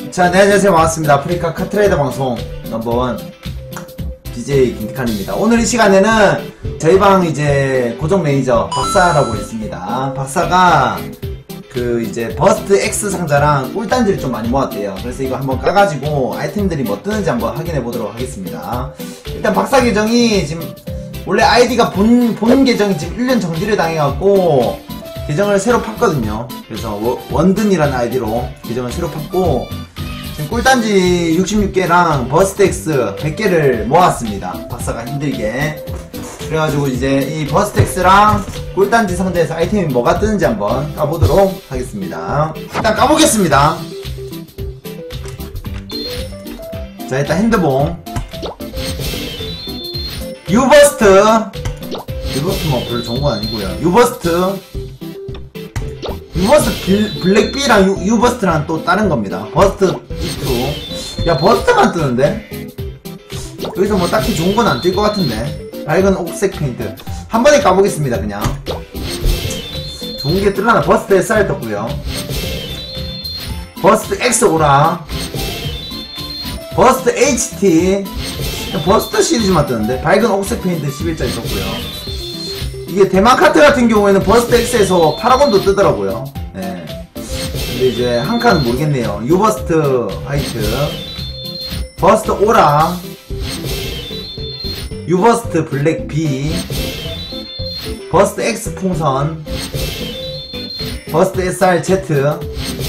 자, 네, 안녕하세요. 반갑습니다. 아프리카 카트라이더 방송 넘버원 BJ 김태칸입니다. 오늘 이 시간에는 저희 방 이제 고정 매니저 박사라고 있습니다. 박사가 그 이제 버스트 X 상자랑 꿀단지를 좀 많이 모았대요. 그래서 이거 한번 까가지고 아이템들이 뭐 뜨는지 한번 확인해 보도록 하겠습니다. 일단 박사 계정이 지금 원래 아이디가 본 계정이 지금 1년 정지를 당해갖고 계정을 새로 팠거든요. 그래서 원든이라는 아이디로 계정을 새로 팠고 지금 꿀단지 66개랑 버스트 X 100개를 모았습니다. 박사가 힘들게. 그래가지고 이제 이 버스트 X랑 꿀단지 상자에서 아이템이 뭐가 뜨는지 한번 까보도록 하겠습니다. 일단 까보겠습니다. 자, 일단 핸드봉 유버스트 뭐 별로 좋은 건 아니고요. 유버스트 블랙비랑 유버스트랑 또 다른 겁니다. 버스트 E2. 야, 버스트만 뜨는데? 여기서 뭐 딱히 좋은 건 안 뜰 것 같은데. 밝은 옥색 페인트. 한 번에 까보겠습니다, 그냥. 좋은 게 뜰라나. 버스트 SR 떴고요. 버스트 X 오라. 버스트 HT. 버스트 시리즈만 뜨는데. 밝은 옥색 페인트 11짜리 떴고요. 이게 대만 카트 같은 경우에는 버스트 X에서 파라곤도 뜨더라고요. 네. 근데 이제 한 칸은 모르겠네요. 유버스트 화이트, 버스트 오라, 유버스트 블랙 B, 버스트 X 풍선, 버스트 SR Z,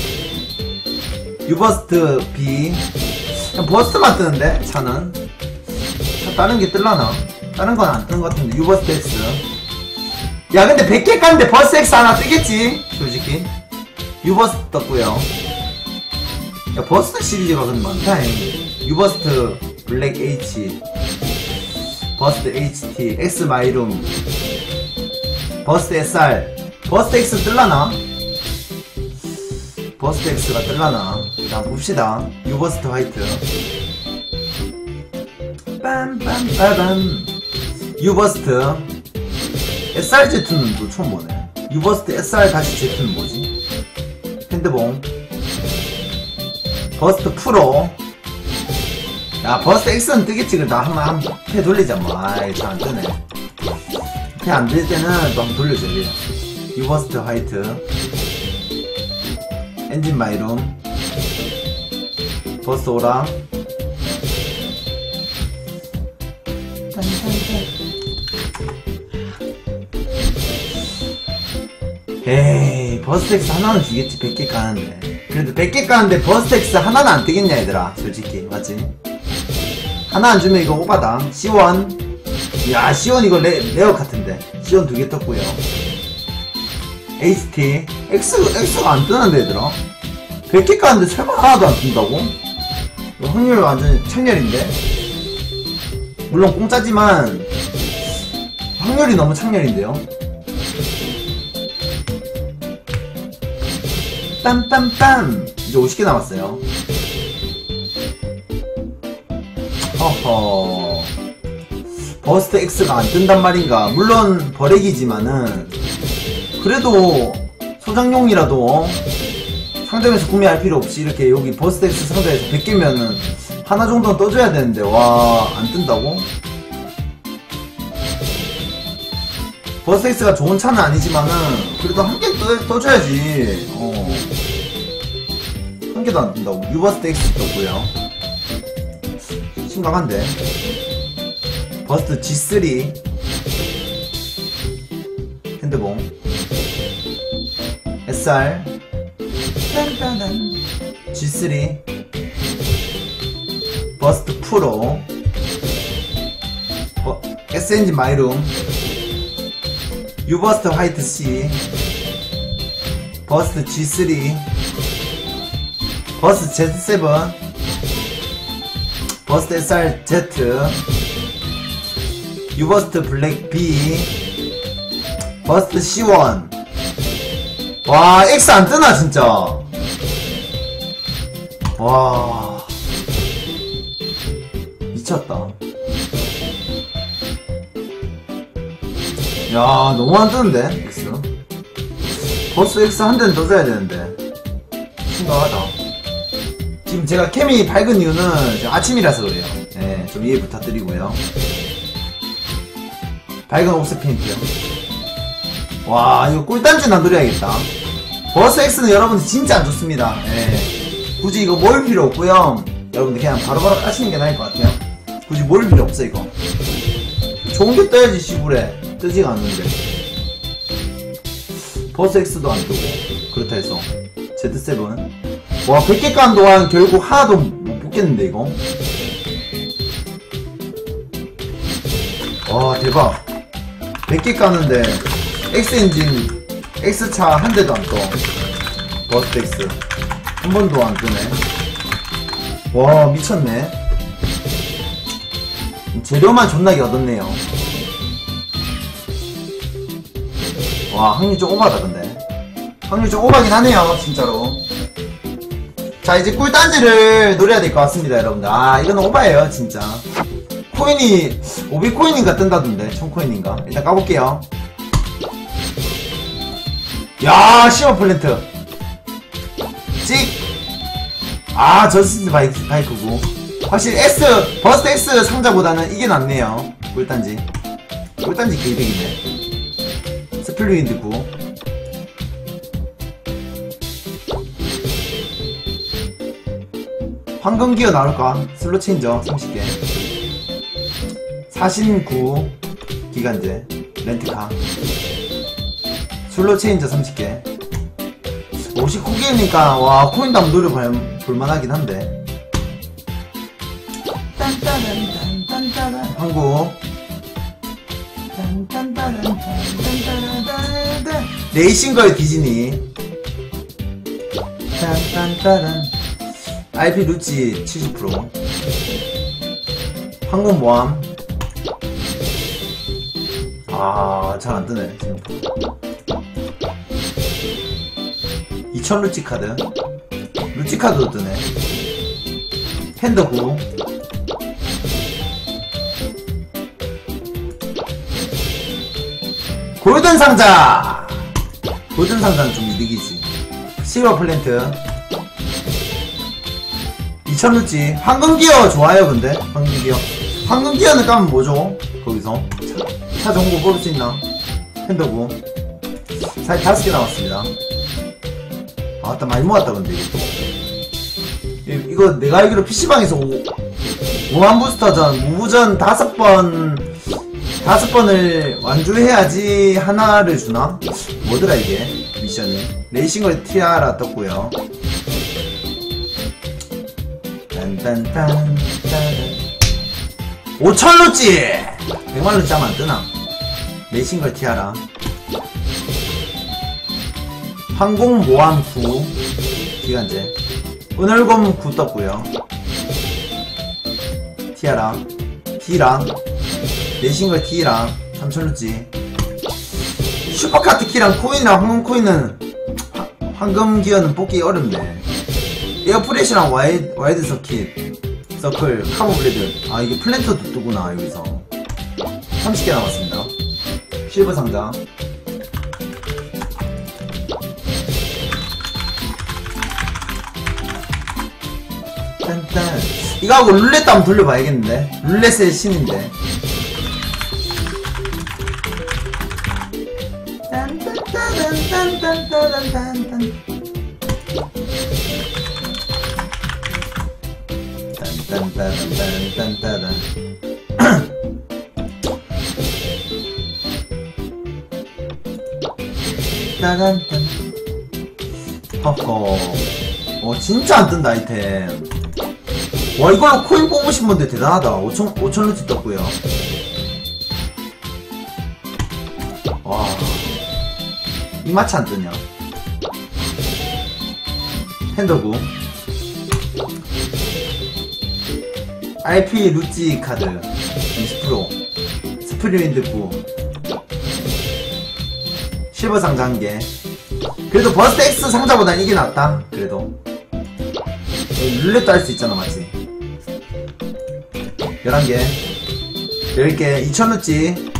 유버스트 B. 그냥 버스트만 뜨는데 차는 다른 게 뜰라나? 다른 건 안 뜨는 것 같은데. 유버스트 X. 야, 근데 100개 깠는데 버스 X 하나 뜨겠지? 솔직히. 유버스트 떴고요. 야, 버스트 시리즈가 근데 많다. 유버스트 블랙 H, 버스트 HT, X 마이룸, 버스트 SR. 버스트 X 뜰라나? 버스트 X가 뜰라나? 일단 봅시다. 유버스트 화이트, 빰빰빠밤. 유버스트 SRZ는 또 처음 보네. 유버스트 SR 다시 Z는 뭐지? 핸드봉 버스트 프로. 야, 버스트 X는 뜨겠지. 나 한 패 돌리자 뭐. 아이, 잘 안뜨네. 패 안 들 때는 또 한번 돌려줘. 유버스트 화이트, 엔진 마이룸, 버스트 오라, 에이, 버스트 X 하나는 주겠지. 100개 까는데. 그래도 100개 까는데 버스트 X 하나는 안 뜨겠냐 얘들아. 솔직히 맞지? 하나 안 주면 이거 오바다. C1. 야, C1 이거 레어 같은데. C1 2개 떴고요. HT X가 안 뜨는데 얘들아. 100개 까는데 설마 하나도 안 뜬다고? 확률 완전 창렬인데. 물론 공짜지만 확률이 너무 창렬인데요. 빰빰빰. 이제 50개 남았어요. 허허. 버스트 X가 안 뜬단 말인가. 물론 버렉이지만은 그래도 소장용이라도 상점에서 구매할 필요 없이 이렇게 여기 버스트 X 상자에서 100개면은 하나 정도는 떠줘야 되는데, 와, 안 뜬다고? 버스트 X가 좋은 차는 아니지만은 그래도 한 개 떠줘야지. 한 개도 안 뜬다고. 유버스트 X 떴고요. 심각한데. 버스트 G3 핸드봉 SR G3 버스트 프로 S엔진 마이룸 유버스트 화이트 C, 버스트 G3, 버스트 Z7, 버스트 SR Z, 유버스트 블랙 B, 버스트 C1. 와, X 안 뜨나 진짜. 와, 미쳤다. 야, 너무 안 뜨는데 X. 버스 X 한 대는 더 줘야 되는데. 심각하다. 지금 제가 캠이 밝은 이유는 지금 아침이라서 그래요. 네, 좀 이해 부탁드리고요. 밝은 옥색 페인트요. 와, 이거 꿀단지 안 노려야겠다. 버스 X는 여러분들 진짜 안 좋습니다. 네. 굳이 이거 모을 필요 없고요. 여러분들 그냥 바로바로 까시는 게 나을 것 같아요. 굳이 모을 필요 없어, 이거. 좋은 게 떠야지, 시골에. 뜨지가 않는데. 버스 X도 안 뜨고. 그렇다 해서. Z7. 와, 100개 깐 동안 결국 하나도 못 뽑겠는데, 이거. 와, 대박. 100개 까는데, X엔진, X차 한 대도 안 떠. 버스 X. 한 번도 안 뜨네. 와, 미쳤네. 재료만 존나게 얻었네요. 와, 확률 좀 오바다, 근데. 확률 좀 오바긴 하네요, 진짜로. 자, 이제 꿀단지를 노려야 될 것 같습니다, 여러분들. 아, 이건 오바예요, 진짜. 코인이 500코인인가 뜬다던데. 1000코인인가. 일단 까볼게요. 야, 시어플랜트 찍. 아, 저스트 바이크고. 확실히 버스트 X 상자보다는 이게 낫네요. 꿀단지 개이득이네. 스플리윈드 9. 황금기어 나올까? 슬로 체인저 30개. 사신 9 기간제 렌트카. 슬로 체인저 30개. 59개니까 와, 코인도 한번 노려볼만하긴 한데. 한국 레이싱걸 디즈니. IP 루치 70%. 항공모함. 아, 잘 안뜨네. 2000 루치 카드. 루치 카드도 뜨네. 핸더 9. 골든 상자! 골든 상자는 좀 이득이지. 실버 플랜트. 2000 루치. 황금기어 좋아요, 근데. 황금기어. 황금기어는 까면 뭐죠? 거기서. 차 정보 뽑을 수 있나? 핸더 9. 사실 5개 남았습니다. 아, 맞다, 많이 모았다, 근데, 이것도. 이거 내가 알기로 PC방에서 무한 부스터전, 무부전 5번을 완주해야지 하나를 주나? 뭐더라, 이게? 미션이. 레이싱걸 티아라 떴고요. 딴딴딴. 5000루찌! 100만루찌 하면 안 뜨나? 레이싱걸 티아라. 항공모함 9 기간제. 은월검 9 떴고요. 티아랑 T랑 레이싱걸 T랑 3000루찌. 슈퍼카트 키랑 코인이랑 황금코인은 황금기어는 뽑기 어렵네. 에어프레시랑 와이드 서클 카모블레드. 아, 이게 플랜터도 뜨구나. 여기서 30개 남았습니다. 실버 상자. 이거 하고 룰렛도 한번 돌려봐야겠는데. 룰렛의 신인데. 딴딴딴딴딴딴딴. 따란딴. 허허. 진짜 안 뜬다, 아이템. 와, 이걸로 코인 뽑으신 분들 대단하다. 5000루치 떴고요. 와, 이 마치 안 뜨냐. 핸더구. IP 루찌 카드 20%. 스프리윈드 9. 실버 상자 1개. 그래도 버스트 X 상자보단 이게 낫다. 그래도 룰렛도 할 수 있잖아, 맞지? 11개 10개 2000루찌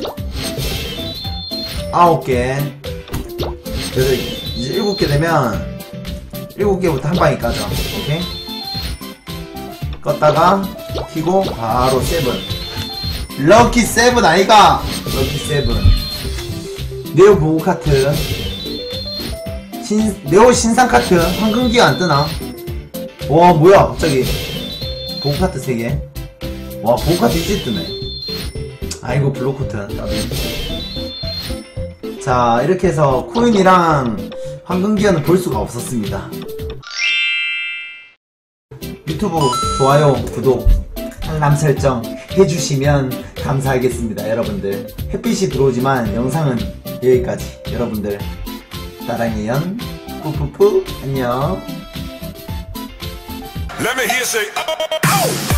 9개. 그래서 이제 7개 되면 7개부터 한 방에 까자. 오케이? 껐다가 키고 바로 세븐. 럭키 세븐 아이가? 럭키 세븐. 네오 보호 카트. 네오 신상 카트. 황금기가 안 뜨나? 와 뭐야 갑자기 보호 카트 3개. 와 보호 카트 이제 뜨네. 아이고 블록코트. 자 이렇게 해서 코인이랑 황금기어는 볼 수가 없었습니다. 유튜브 좋아요, 구독, 알람 설정 해주시면 감사하겠습니다. 여러분들 햇빛이 들어오지만 영상은 여기까지. 여러분들 따랑이연 뿌뿌뿌 안녕. Let me hear say, oh, oh.